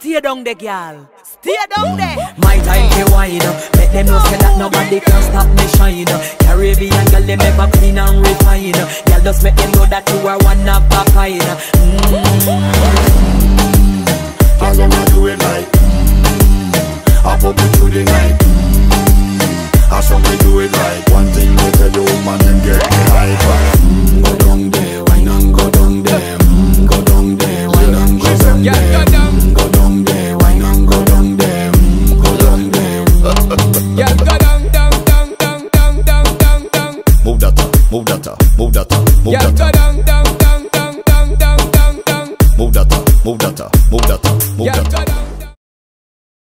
stay down there, girl. Stay down there. My time to wine up. Make them know say that nobody can stop me shine. Caribbean girl, they never clean and refine. Girl, just make them know that you are one of a kind.